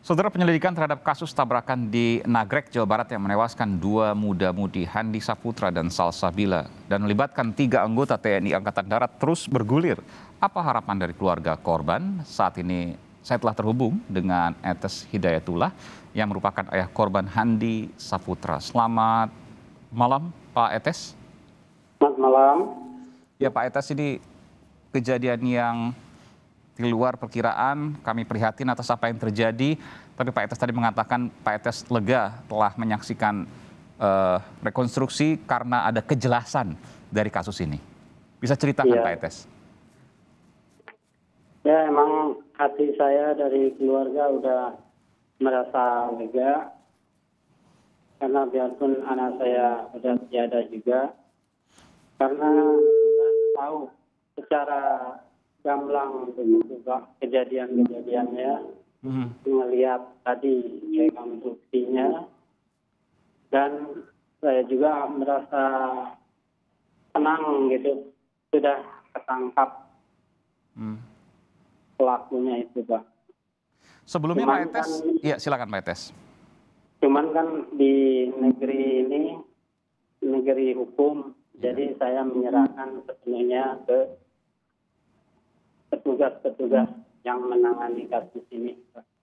Saudara, penyelidikan terhadap kasus tabrakan di Nagrek, Jawa Barat yang menewaskan dua muda-mudi Handi Saputra dan Salsabila dan melibatkan 3 anggota TNI Angkatan Darat terus bergulir. Apa harapan dari keluarga korban? Saat ini saya telah terhubung dengan Etes Hidayatullah yang merupakan ayah korban Handi Saputra. Selamat malam, Pak Etes. Selamat malam. Ya, Pak Etes, ini kejadian yang di luar perkiraan, kami prihatin atas apa yang terjadi, tapi Pak Etes tadi mengatakan Pak Etes lega telah menyaksikan rekonstruksi karena ada kejelasan dari kasus ini. Bisa ceritakan Pak Etes? Ya, emang hati saya dari keluarga udah merasa lega, karena biarpun anak saya udah tiada juga, karena tahu secara gamblang begitu Pak kejadian-kejadiannya, melihat tadi rekonstruksinya, dan saya juga merasa tenang gitu, sudah ketangkap pelakunya itu Pak. Sebelumnya Pak Etes, ya silakan Pak Etes. Cuman kan di negeri ini negeri hukum, jadi saya menyerahkan sepenuhnya ke petugas-petugas yang menangani kasus ini.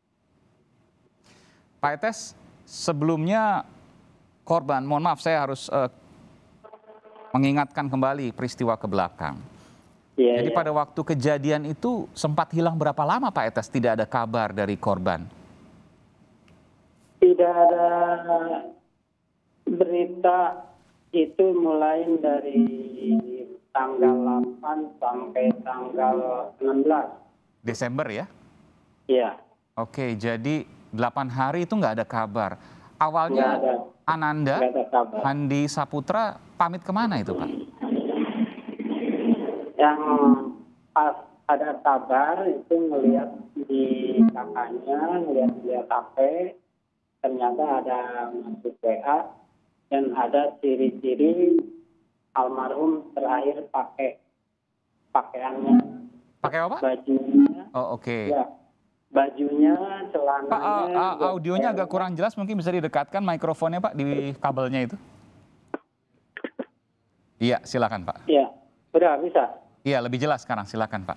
Pak Etes, sebelumnya korban, mohon maaf saya harus mengingatkan kembali peristiwa ke belakang. Jadi pada waktu kejadian itu sempat hilang berapa lama Pak Etes, tidak ada kabar dari korban? Tidak ada berita, itu mulai dari tanggal 8 sampai tanggal 16. Desember ya? Iya. Oke, jadi 8 hari itu nggak ada kabar. Awalnya Ananda, Handi Saputra pamit kemana itu Pak? Yang pas ada kabar itu ngelihat di kakaknya, ngelihat HP, ternyata ada masuk WA dan ada ciri-ciri almarhum terakhir pakai pakaiannya. Pakai apa? Bajunya. Oh, oke. Ya, bajunya, celananya. Pak, audionya agak kurang jelas, mungkin bisa didekatkan mikrofonnya Pak di kabelnya itu. Iya, silakan Pak. Iya, udah bisa. Iya, lebih jelas sekarang, silakan Pak.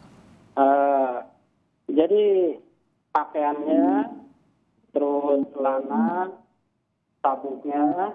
Jadi pakaiannya, terus celana, sabuknya,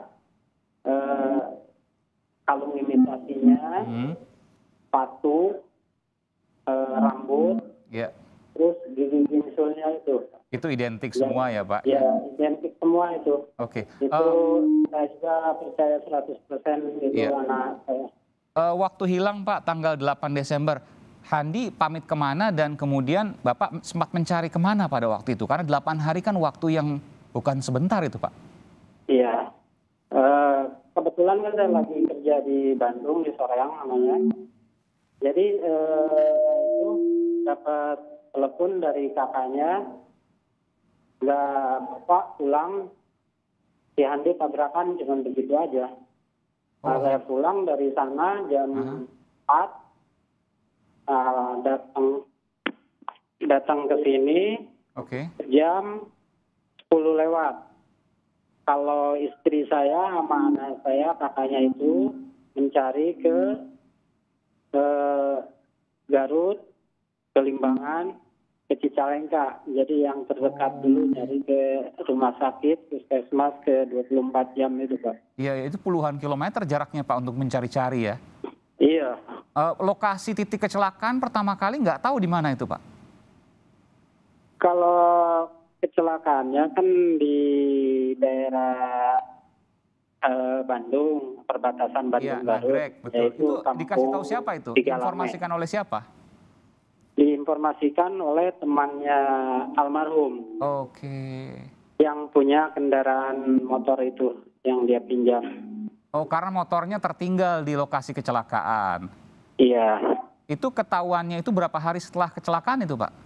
kalung imitasinya, sepatu, rambut, terus gigi bingsulnya itu. Itu identik semua ya Pak? Ya, identik semua itu. Oke. Itu saya juga percaya 100% itu anak saya. Waktu hilang Pak, tanggal 8 Desember, Handi pamit kemana dan kemudian Bapak sempat mencari kemana pada waktu itu? Karena 8 hari kan waktu yang bukan sebentar itu Pak. Iya. Kebetulan kan saya lagi kerja di Bandung, di Soreang namanya. Jadi itu dapat telepon dari kakaknya, Bapak pulang, si Handi tabrakan, cuma begitu aja. Nah, saya pulang dari sana jam 4, datang ke sini jam 10 lewat. Kalau istri saya sama anak saya, kakaknya itu mencari ke Garut, ke Limbangan, ke Cicalengka. Jadi yang terdekat dulu nyari ke rumah sakit, puskesmas ke 24 jam itu Pak. Iya, itu puluhan kilometer jaraknya Pak untuk mencari-cari ya? Iya. Lokasi titik kecelakaan pertama kali nggak tahu di mana itu Pak? Kalau kecelakaannya kan di daerah Bandung, perbatasan Bandung Garut. Nagrek, betul. Itu dikasih tahu siapa itu? Diinformasikan oleh siapa? Diinformasikan oleh temannya almarhum. Oke. Yang punya kendaraan motor itu yang dia pinjam. Oh, karena motornya tertinggal di lokasi kecelakaan. Iya. Itu ketahuannya itu berapa hari setelah kecelakaan itu Pak?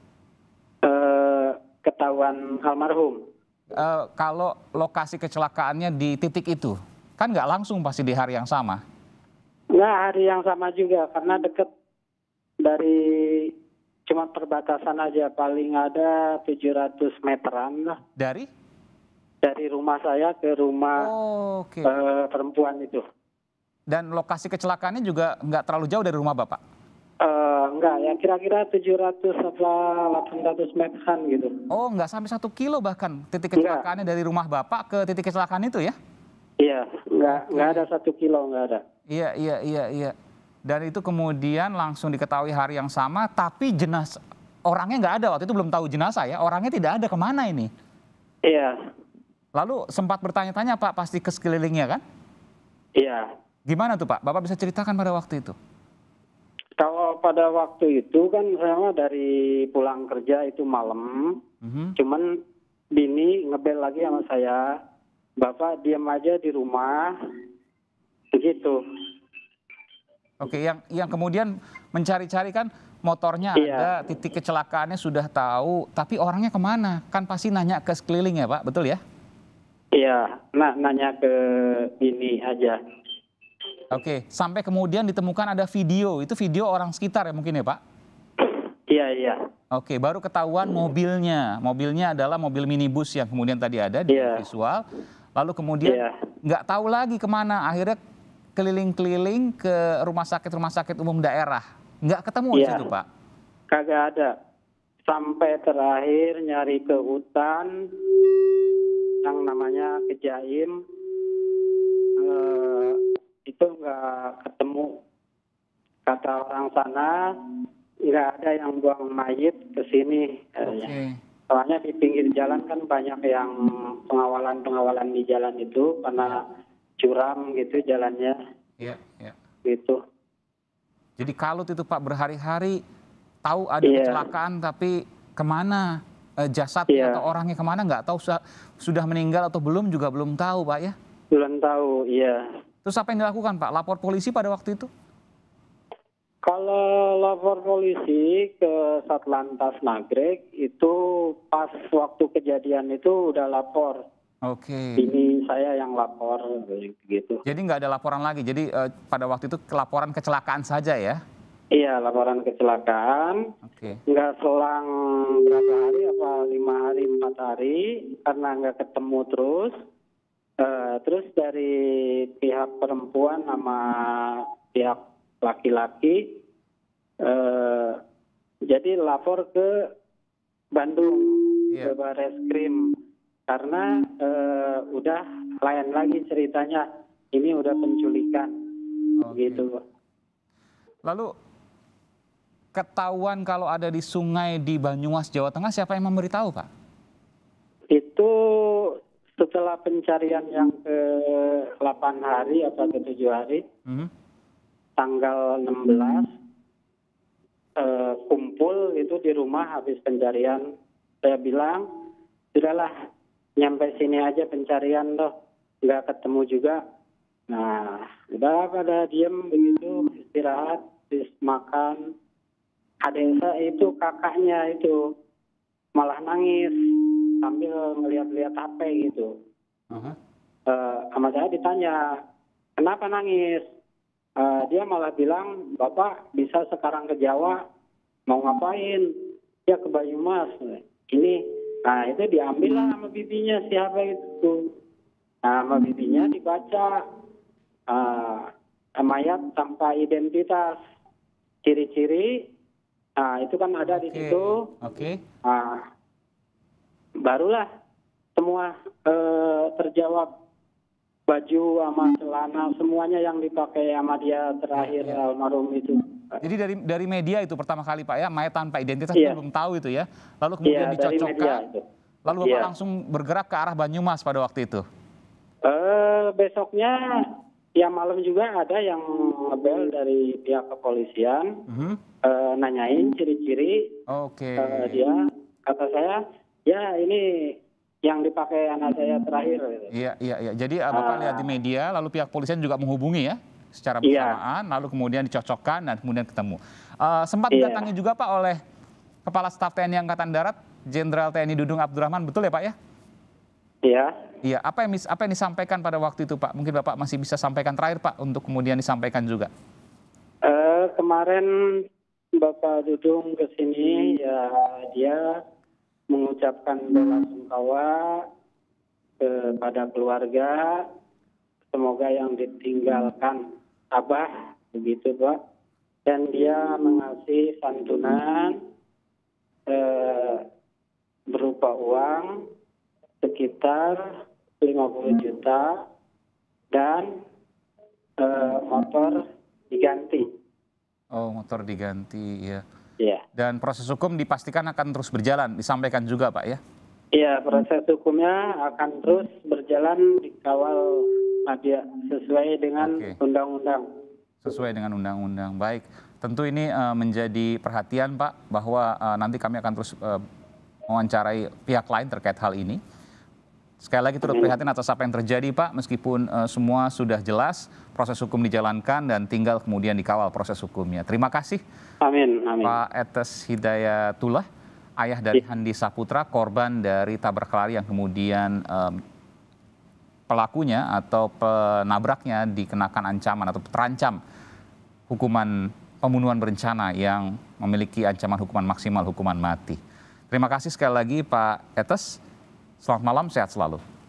Ketahuan almarhum. Kalau lokasi kecelakaannya di titik itu, kan nggak langsung pasti di hari yang sama? Nggak hari yang sama juga, karena dekat dari Cuma perbatasan aja, paling ada 700 meteran lah Dari? dari rumah saya ke rumah Oh, oke. perempuan itu. Dan lokasi kecelakaannya juga nggak terlalu jauh dari rumah Bapak? Enggak, ya kira-kira 700 atau 800 meteran gitu. Oh, nggak sampai 1 kilo bahkan titik Enggak, kecelakaannya dari rumah Bapak ke titik kecelakaan itu ya? iya, enggak ada 1 kilo, enggak ada. Iya, iya, iya, iya. Dan itu kemudian langsung diketahui hari yang sama, tapi orangnya nggak ada waktu itu, belum tahu jenazah ya, orangnya tidak ada, kemana ini? Iya, Lalu sempat bertanya-tanya Pak, pasti ke sekelilingnya kan? iya. Gimana tuh Pak? Bapak bisa ceritakan pada waktu itu? Kalau pada waktu itu kan saya mah dari pulang kerja itu malam, Mhm. cuman bini ngebel lagi sama saya, Bapak diam aja di rumah, begitu. Oke, yang kemudian mencari-cari kan motornya Iya, ada, titik kecelakaannya sudah tahu, tapi orangnya kemana? Kan pasti nanya ke sekeliling ya Pak, betul ya? iya. Nah, nanya ke bini aja. Oke, sampai kemudian ditemukan ada video, itu video orang sekitar ya mungkin ya Pak? Iya, iya, Oke, baru ketahuan mobilnya. Mobilnya adalah mobil minibus yang kemudian tadi ada di iya, visual. Lalu kemudian iya, nggak tahu lagi kemana. Akhirnya keliling-keliling ke rumah sakit umum daerah. Nggak ketemu di iya. situ, Pak. Kagak ada. Sampai terakhir nyari ke hutan yang namanya Kejaim, itu nggak ketemu. Kata orang sana nggak ada yang buang mayit ke sini. Oke. Soalnya di pinggir jalan kan banyak yang pengawalan di jalan itu karena curam gitu jalannya Iya, iya. gitu. Jadi kalut itu Pak, berhari-hari tahu ada Iya, kecelakaan tapi kemana jasadnya iya, atau orangnya kemana nggak tahu, sudah meninggal atau belum juga belum tahu Pak ya. belum tahu, iya. Terus apa yang dilakukan Pak? Lapor polisi pada waktu itu? Kalau lapor polisi ke Satlantas Nagrek itu pas waktu kejadian itu udah lapor. Oke. Ini saya yang lapor gitu. Jadi nggak ada laporan lagi. Jadi pada waktu itu laporan kecelakaan saja ya? Iya, laporan kecelakaan. Oke. Nggak selang berapa hari, apa 5 hari, 4 hari, karena nggak ketemu terus. Terus dari pihak perempuan sama pihak laki-laki, jadi lapor ke Bandung, Iya. ke Bareskrim, karena udah lain lagi ceritanya, ini udah penculikan, Oke. gitu. Lalu ketahuan kalau ada di sungai di Banyumas, Jawa Tengah, siapa yang memberitahu Pak? Itu setelah pencarian yang ke 8 hari atau ke 7 hari, Mhm. tanggal 16, kumpul itu di rumah habis pencarian. Saya bilang, sudahlah, nyampe sini aja pencarian toh, nggak ketemu juga. Nah, udah pada diem begitu, istirahat, habis makan. Adik saya itu, kakaknya itu, malah nangis sambil ngeliat-liat HP gitu. Aha. Sama saya ditanya, kenapa nangis? Dia malah bilang, Bapak bisa sekarang ke Jawa, mau ngapain? Ya ke Banyumas. Ini, nah itu diambil lah sama bibinya siapa itu. Nah, sama bibinya dibaca mayat tanpa identitas, ciri-ciri. Nah, itu kan ada di Oke. situ. Oke. Nah, barulah semua terjawab, baju sama celana semuanya yang dipakai sama dia terakhir Iya. almarhum itu. Jadi dari media itu pertama kali Pak ya, mayat tanpa identitas, Iya. kita belum tahu itu ya. Lalu kemudian Iya, dari media dicocokkan, itu. lalu Bapak Iya. langsung bergerak ke arah Banyumas pada waktu itu. Besoknya ya malam juga ada yang ngebel dari pihak kepolisian, Mhm. nanyain ciri-ciri. Oke. Dia kata saya, ya ini yang dipakai anak saya terakhir. Iya, iya, iya. Jadi Bapak lihat di media, lalu pihak polisian juga menghubungi ya secara Iya. bersamaan, lalu kemudian dicocokkan dan kemudian ketemu. Sempat Iya. didatangi juga Pak oleh Kepala Staf TNI Angkatan Darat, Jenderal TNI Dudung Abdurrahman, betul ya Pak ya? Iya. Iya. Apa yang disampaikan pada waktu itu Pak? Mungkin Bapak masih bisa sampaikan terakhir Pak untuk kemudian disampaikan juga. Kemarin Bapak Dudung ke sini ya dia mengucapkan bela sungkawa kepada keluarga. Semoga yang ditinggalkan Abah begitu Pak. Dan dia mengasih santunan berupa uang sekitar 50 juta dan motor diganti. Oh, motor diganti, ya. Iya. Dan proses hukum dipastikan akan terus berjalan, disampaikan juga Pak ya? Iya, proses hukumnya akan terus berjalan dikawal media sesuai dengan Oke. undang-undang. Sesuai dengan undang-undang. Baik, tentu ini menjadi perhatian Pak, bahwa nanti kami akan terus mewawancarai pihak lain terkait hal ini. Sekali lagi turut prihatin atas apa yang terjadi Pak, meskipun semua sudah jelas, proses hukum dijalankan dan tinggal kemudian dikawal proses hukumnya. Terima kasih Amin, amin. Pak Etes Hidayatullah, ayah dari Handi Saputra, korban dari tabrak lari yang kemudian pelakunya atau penabraknya dikenakan ancaman atau terancam hukuman pembunuhan berencana yang memiliki ancaman hukuman maksimal hukuman mati. Terima kasih sekali lagi Pak Etes. Selamat malam, sehat selalu.